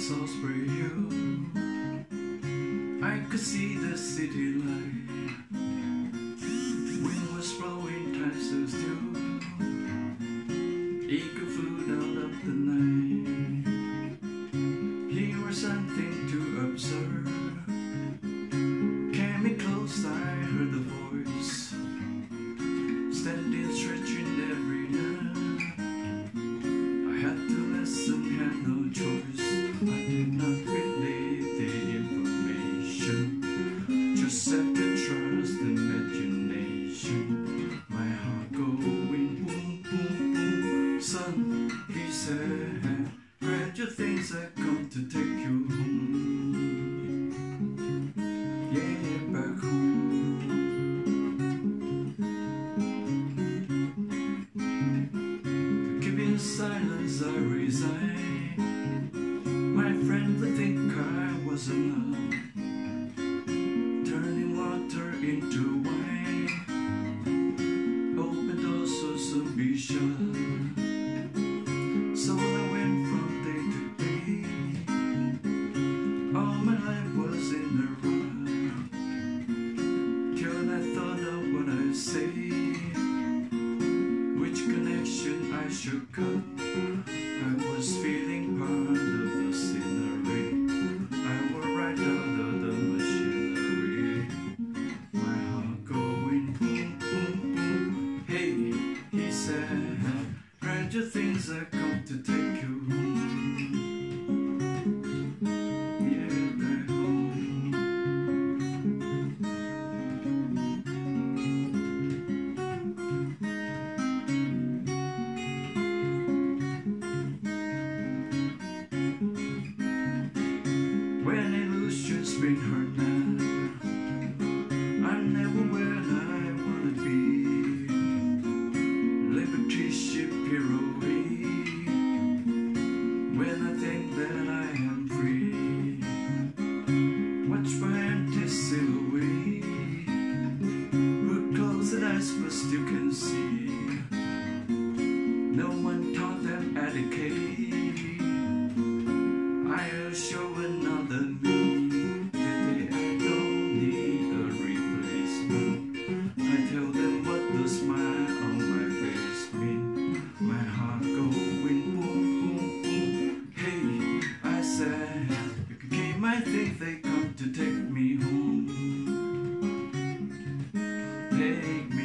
Salisbury Hill, I could see the city light. Wind was blowing, time stood still. Eagle flew down of the night. Here was something to observe. Came in close, I heard the voice, standing, stretching every nerve. I had to listen, had no choice. I did not believe the information, just have to trust imagination. My heart going boom, boom, boom. Son, he said, grab your things, I come to take you home. Yeah, back home. Keeping silence, I resign. My friend would think I was in love, turning water into wine. Open doors so soon be shut. So I went from day to day. All my life was in a rut, till I thought of what I say, which connection I should cut. I was feeling part of the scenery. I was right out of the machinery. My heart going boom, boom, boom. Hey, he said, grab your things, I come to take you home. Yeah, back home. When illusions bring her now, I'm never where I wanna be. Liberty ship heroine, when I think that I am free. Watch for empty silhouette, put closed eyes but still can see. No one taught them etiquette. I'll show another me. Today I don't need a replacement. I tell them what the smile on my face mean. My heart going boom, boom, boom. Hey, I said, you can keep my things, they come to take me home. Take